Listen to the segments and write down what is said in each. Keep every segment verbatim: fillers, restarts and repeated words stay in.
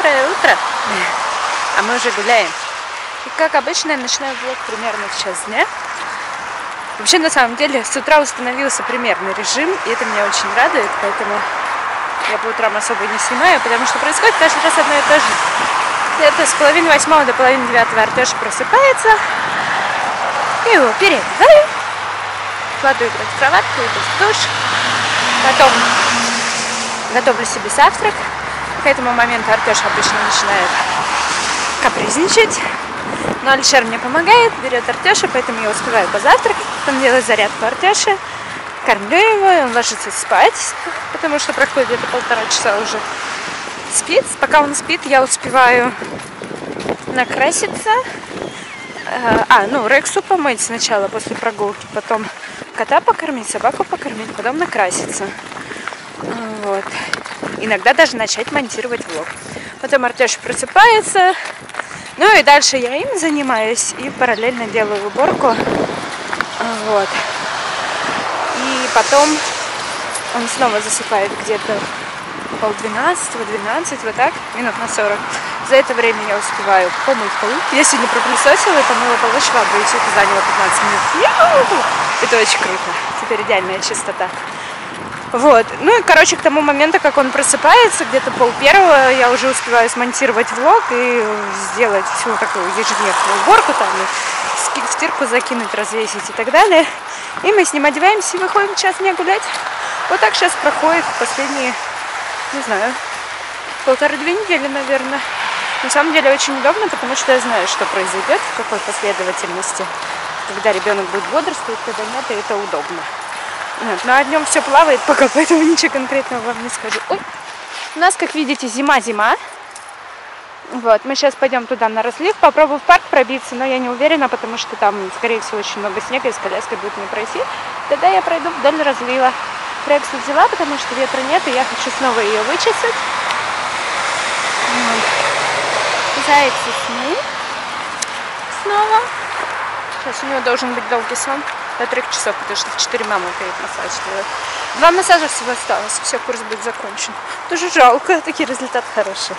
Доброе утро! А мы уже гуляем. И как обычно, я начинаю влог примерно в час дня. Вообще, на самом деле, с утра установился примерный режим, и это меня очень радует, поэтому я по утрам особо не снимаю, потому что происходит каждый раз одно и то же. Это с половины восьмого до половины девятого Артеша просыпается, и его переодеваю, кладу играть в кроватку, иду в душ, потом готовлю себе завтрак. К этому моменту Артеша обычно начинает капризничать, но Алишер мне помогает, берет Артеша, поэтому я успеваю позавтракать, потом делаю зарядку Артеше, кормлю его, и он ложится спать, потому что проходит где-то полтора часа уже спит. Пока он спит, я успеваю накраситься, а, ну, Рексу помыть сначала после прогулки, потом кота покормить, собаку покормить, потом накраситься. Вот. Иногда даже начать монтировать влог. Потом Артеша просыпается, ну и дальше я им занимаюсь и параллельно делаю уборку. Вот. И потом он снова засыпает где-то полдвенадцатого, двенадцать, вот так, минут на сорок. За это время я успеваю помыть полы. Я сегодня пропылесосила и помыла полы шваброй, и все это заняло пятнадцать минут. Это очень круто. Теперь идеальная чистота. Вот. Ну и, короче, к тому моменту, как он просыпается, где-то пол первого, я уже успеваю смонтировать влог и сделать всю такую ежедневную уборку, там, и в стирку закинуть, развесить и так далее. И мы с ним одеваемся и выходим час дня гулять. Вот так сейчас проходит последние, не знаю, полторы-две недели, наверное. На самом деле очень удобно, потому что я знаю, что произойдет, в какой последовательности, когда ребенок будет бодрствовать, когда нет, и это удобно. Нет, но о днем все плавает пока, поэтому ничего конкретного вам не скажу. Ой. У нас, как видите, зима-зима. Вот, мы сейчас пойдем туда на разлив, попробую в парк пробиться, но я не уверена, потому что там, скорее всего, очень много снега, и с коляской будет не пройти. Тогда я пройду вдоль разлива. Рексу взяла, потому что ветра нет, и я хочу снова ее вычесать. Вот. Зайцы сны. Снова. Сейчас у него должен быть долгий сон. До трех часов, потому что в четыре мама перед массаж делает. Два массажа всего осталось, все, курс будет закончен. Тоже жалко, такие результаты хорошие.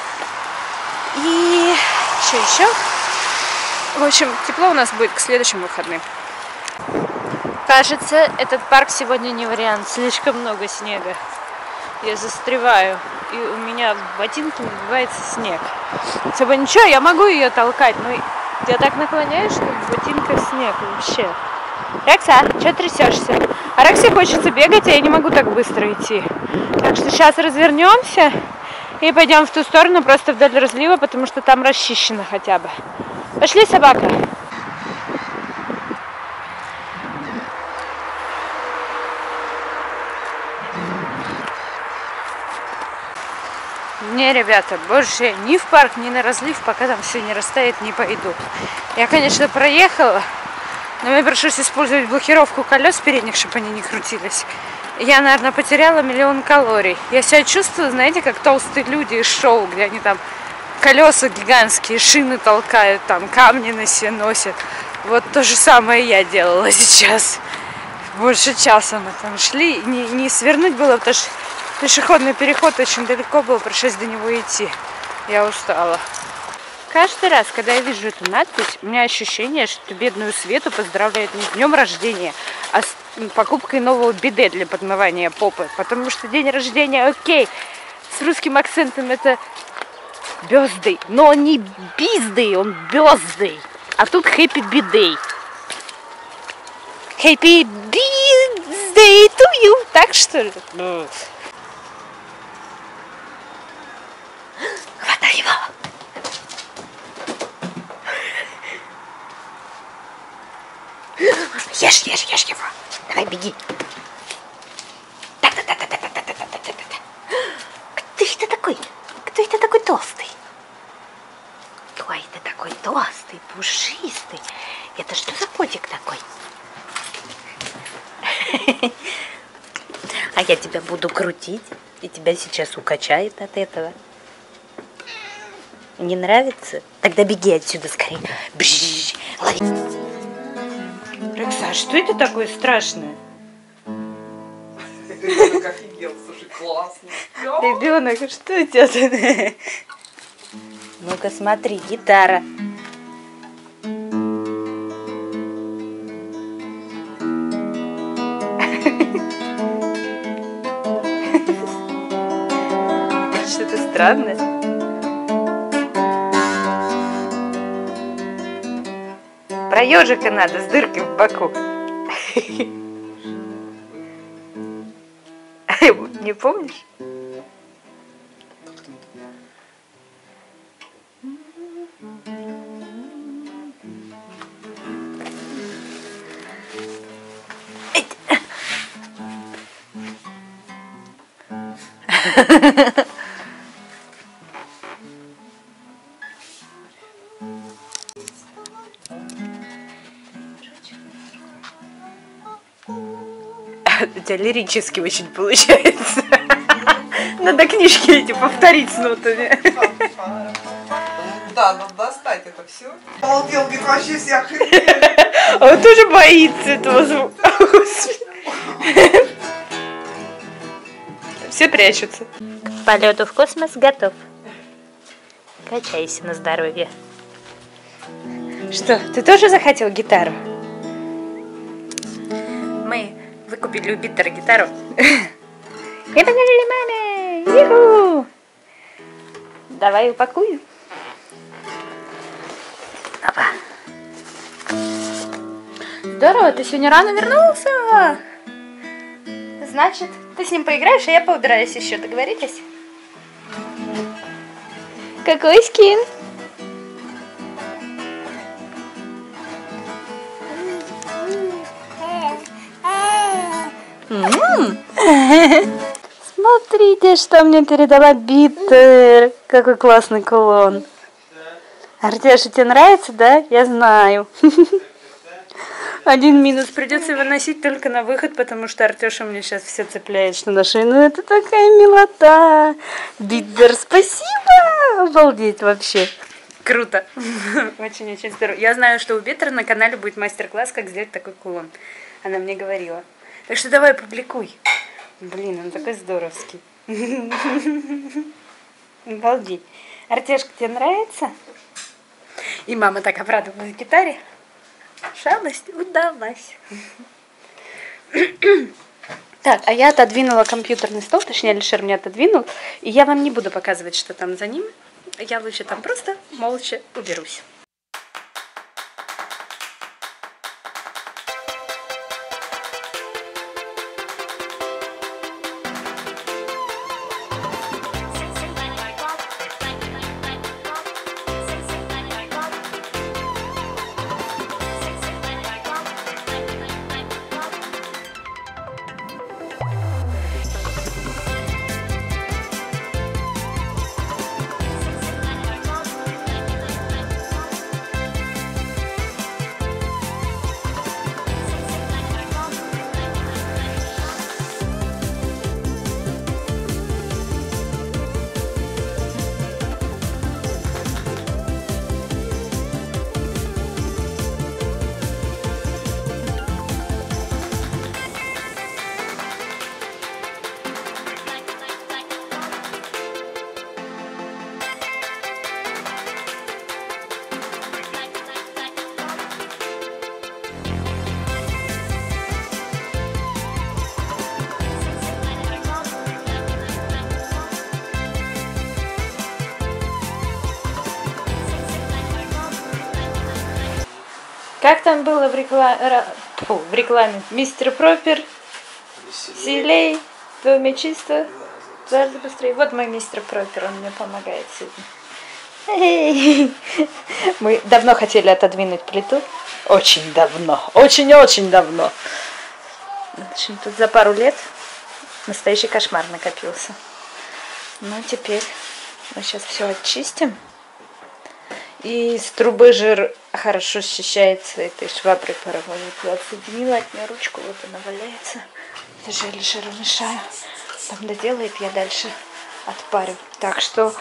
И что еще? В общем, тепло у нас будет к следующим выходным. Кажется, этот парк сегодня не вариант, слишком много снега. Я застреваю, и у меня в ботинке набивается снег. Если бы ничего, я могу ее толкать, но я так наклоняюсь, что в ботинках снег вообще. Рекса, что трясешься? А Рексе хочется бегать, а я не могу так быстро идти. Так что сейчас развернемся и пойдем в ту сторону, просто вдоль разлива, потому что там расчищено хотя бы. Пошли, собака. Не, ребята, больше ни в парк, ни на разлив, пока там все не растает, не пойду. Я, конечно, проехала, но мне пришлось использовать блокировку колес передних, чтобы они не крутились. Я, наверное, потеряла миллион калорий. Я себя чувствую, знаете, как толстые люди из шоу, где они там колеса гигантские, шины толкают, там камни на себе носят. Вот то же самое я делала сейчас. Больше часа мы там шли. Не, не свернуть было, потому что пешеходный переход очень далеко был, пришлось до него идти. Я устала. Каждый раз, когда я вижу эту надпись, у меня ощущение, что бедную Свету поздравляют не с днем рождения, а с покупкой нового биде для подмывания попы. Потому что день рождения, окей, с русским акцентом это birthday, но он не bizday, он birthday. А тут happy bidet. Happy birthday to you. Так что ли? Хватай его. Ешь, ешь, ешь его. Давай, беги. Кто это такой? Кто это такой толстый? Кто это такой толстый, пушистый? Это что за котик такой? А я тебя буду крутить, и тебя сейчас укачает от этого. Не нравится? Тогда беги отсюда скорее. Бжж, лови. Рекса, а что это такое страшное? Ребенок офигел, слушай, классно. Ребенок, что у тебя тут? Ну-ка смотри, гитара. Что-то странное. Про ежика надо с дыркой в боку. Не помнишь? У тебя лирически очень получается. Надо книжки эти повторить с нотами. Да, надо достать это все. Обалдел, говорит, вообще вся охренели. А он тоже боится этого звука. Все прячутся. К полету в космос готов. Качайся на здоровье. Что, ты тоже захотел гитару? Мы выкупили у Питера гитару. И подарили маме. Юху! Давай упакую. Опа. Здорово, ты сегодня рано вернулся. Значит, ты с ним поиграешь, а я поудраюсь еще. Договорились? Какой скин? Смотрите, что мне передала Биттер. Какой классный кулон. Артеша, тебе нравится, да? Я знаю. Один минус. Придется его носить только на выход, потому что Артеша мне сейчас все цепляет, что на шею. Ну это такая милота. Биттер, спасибо. Обалдеть вообще. Круто. Очень-очень здорово. Я знаю, что у Биттера на канале будет мастер-класс, как сделать такой кулон. Она мне говорила. Так что давай публикуй. Блин, он такой здоровский. Обалдеть. Артешка, тебе нравится? И мама так обрадовалась гитаре. Шалость удалась. Так, а я отодвинула компьютерный стол, точнее, Алишер меня отодвинул. И я вам не буду показывать, что там за ним. Я лучше там просто молча уберусь. Как там было в, рекла... Фу, в рекламе? Мистер Пропер, веселей, в доме чисто, дважды быстрее. Вот мой мистер Пропер, он мне помогает сегодня. Мы давно хотели отодвинуть плиту. Очень давно, очень-очень давно. В общем, тут за пару лет настоящий кошмар накопился. Ну, теперь мы сейчас все очистим. И из трубы жир хорошо счищается этой шваброй паровой. Я отсоединила от нее ручку, вот она валяется. Даже я лишь мешаю. Там доделает, я дальше отпарю. Так что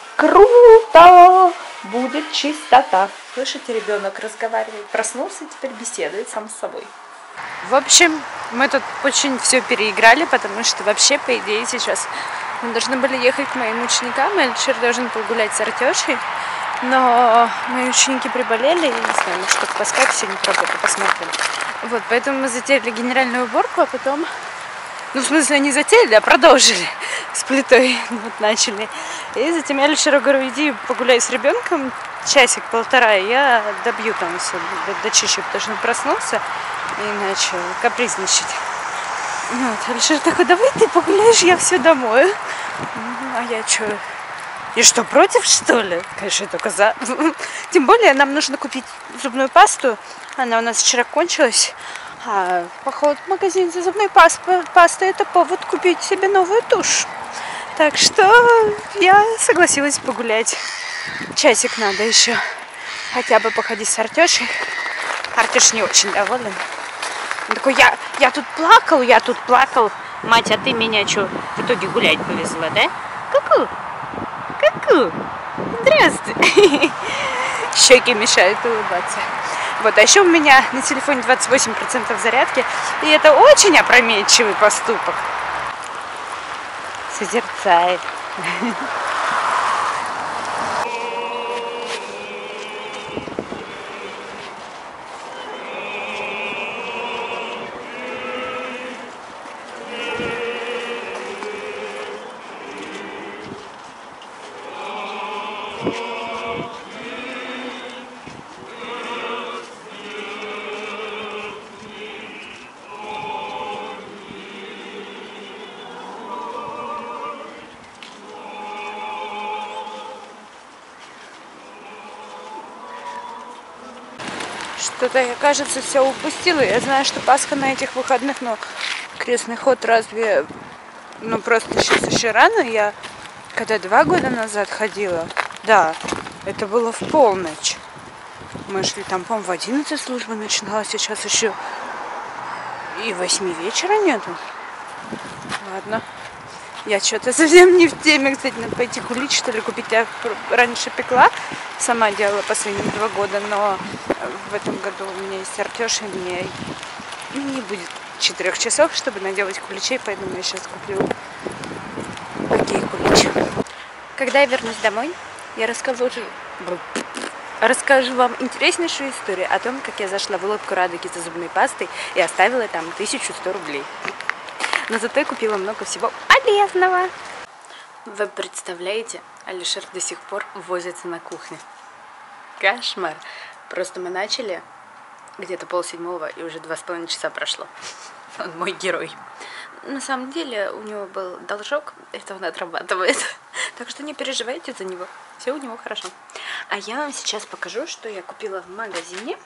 круто! Будет чистота. Слышите, ребенок разговаривает. Проснулся и теперь беседует сам с собой. В общем, мы тут очень все переиграли, потому что вообще, по идее, сейчас мы должны были ехать к моим ученикам, и Алишер должен погулять с Артешей. Но мои ученики приболели, я не знаю, может, только по скайпу сегодня пробую, посмотрим. Вот, поэтому мы затеяли генеральную уборку, а потом... Ну, в смысле, не затеяли, а продолжили с плитой. Вот, начали. И затем я Алишеру говорю, иди погуляй с ребенком часик-полтора, и я добью там все, дочищу, потому что он проснулся и начал капризничать. Вот, Алишер такой, давай ты погуляешь, я все домой. А я что... И что, против, что ли? Конечно, только за. Тем более, нам нужно купить зубную пасту. Она у нас вчера кончилась. А поход в магазин за зубной пастой — это повод купить себе новую тушь. Так что я согласилась погулять. Часик надо еще. Хотя бы походить с Артешей. Артеш не очень доволен. Он такой, я, я тут плакал, я тут плакал. Мать, а ты меня что, в итоге гулять повезла, да? Ку-ку. Ку-ку. Здравствуй. Щеки мешают улыбаться. Вот, а еще у меня на телефоне двадцать восемь процентов зарядки, и это очень опрометчивый поступок. Созерцает. Что-то я, кажется, все упустила. Я знаю, что Пасха на этих выходных, но крестный ход разве... Ну, просто сейчас еще рано. Я когда два года назад ходила, да, это было в полночь. Мы шли там, по-моему, в одиннадцать служба начиналась, сейчас еще и восьми вечера нету. Ладно. Я что-то совсем не в теме, кстати, надо пойти кулич, что ли, купить. Я раньше пекла, сама делала последние два года, но в этом году у меня есть Артёш, и мне не будет четырех часов, чтобы наделать куличей, поэтому я сейчас куплю окей кулич. Когда я вернусь домой, я расскажу, расскажу вам интереснейшую историю о том, как я зашла в лодку Радуги за зубной пастой и оставила там тысячу сто рублей. Но зато я купила много всего полезного. Вы представляете, Алишер до сих пор возится на кухне. Кошмар. Просто мы начали где-то полседьмого, и уже два с половиной часа прошло. Он мой герой. На самом деле у него был должок, это он отрабатывает. Так что не переживайте за него. Все у него хорошо. А я вам сейчас покажу, что я купила в магазине.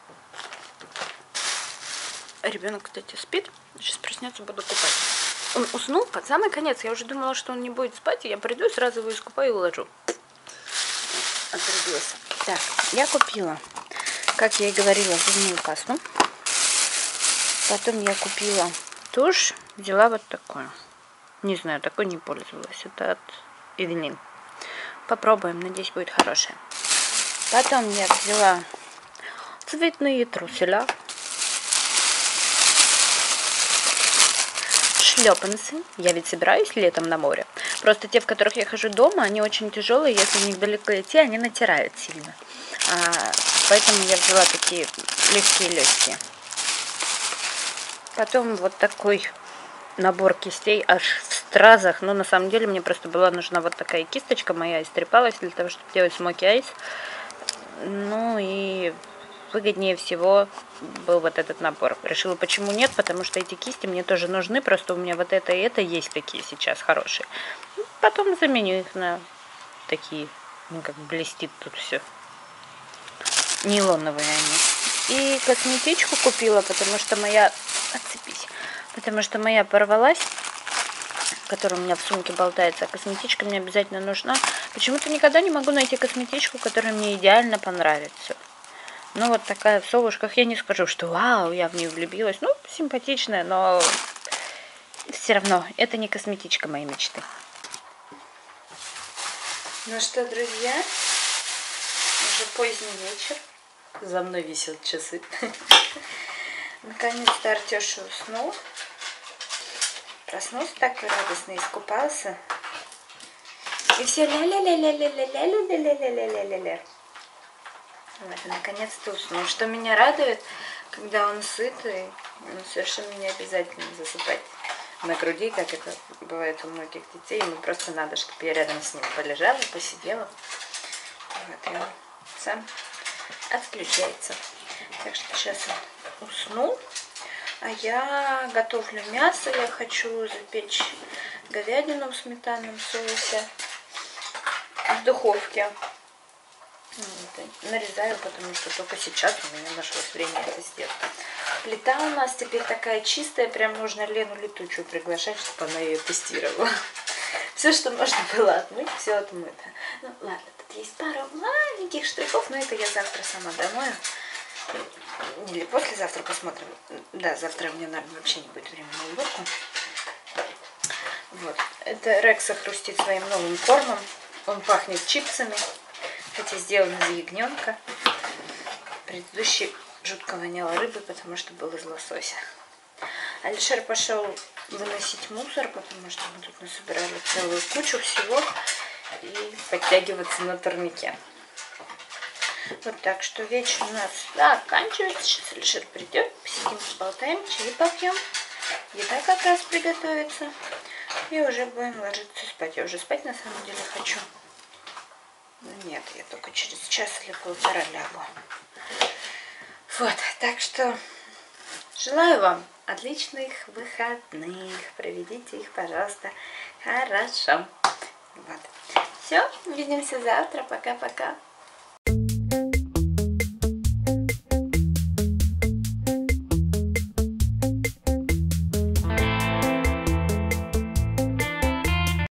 Ребенок, кстати, спит. Сейчас проснется, буду купать. Он уснул под самый конец. Я уже думала, что он не будет спать. И я приду, сразу его искупаю и уложу. Отрубилась. Так, я купила, как я и говорила, зубную пасту. Потом я купила тушь. Взяла вот такую. Не знаю, такой не пользовалась. Это от Evelyn. Попробуем. Надеюсь, будет хорошая. Потом я взяла цветные труселя. Шлепанцы. Я ведь собираюсь летом на море. Просто те, в которых я хожу дома, они очень тяжелые. Если в них далеко идти, они натирают сильно. А, поэтому я взяла такие легкие-легкие. Потом вот такой набор кистей аж в стразах. Но на самом деле мне просто была нужна вот такая кисточка моя. Истрепалась для того, чтобы делать смоки айс. Ну и... выгоднее всего был вот этот набор. Решила, почему нет, потому что эти кисти мне тоже нужны, просто у меня вот это и это есть такие сейчас хорошие. Потом заменю их на такие, ну как блестит тут все. Нейлоновые они. И косметичку купила, потому что моя... Отцепись. Потому что моя порвалась, которая у меня в сумке болтается, а косметичка мне обязательно нужна. Почему-то никогда не могу найти косметичку, которая мне идеально понравится. Ну, вот такая в совушках. Я не скажу, что вау, я в нее влюбилась. Ну, симпатичная, но все равно это не косметичка моей мечты. Ну что, друзья, уже поздний вечер. За мной висят часы. Наконец-то Артеша уснул. Проснулся такой радостный, искупался. И все ля-ля-ля-ля-ля-ля-ля-ля-ля-ля-ля-ля-ля-ля. Вот, и наконец-то уснул. Что меня радует, когда он сытый, он совершенно не обязательно засыпать на груди, как это бывает у многих детей. Ему просто надо, чтобы я рядом с ним полежала, посидела. Вот, и он сам отключается. Так что сейчас он уснул. А я готовлю мясо. Я хочу запечь говядину в сметанном соусе в духовке. Вот, нарезаю, потому что только сейчас у меня нашлось время это сделать. Плита у нас теперь такая чистая, прям нужно Лену Летучую приглашать, чтобы она ее тестировала. Все, что можно было отмыть, все отмыто. Ну ладно, тут есть пару маленьких штрихов, но это я завтра сама домою. Или послезавтра посмотрим. Да, завтра у меня, наверное, вообще не будет времени на уборку. Вот. Это Рекса хрустит своим новым кормом. Он пахнет чипсами. Хотя сделан из ягненка. Предыдущий жутко воняло рыбы, потому что был из лосося. Алишер пошел выносить мусор, потому что мы тут насобирали целую кучу всего. И подтягиваться на турнике. Вот так что вечер у нас заканчивается. Сейчас Алишер придет, посидим, поболтаем, чай попьем. Еда как раз приготовится. И уже будем ложиться спать. Я уже спать на самом деле хочу. Но нет, я только через час или полтора лягу. Вот, так что желаю вам отличных выходных. Проведите их, пожалуйста, хорошо. Вот. Все, увидимся завтра. Пока-пока.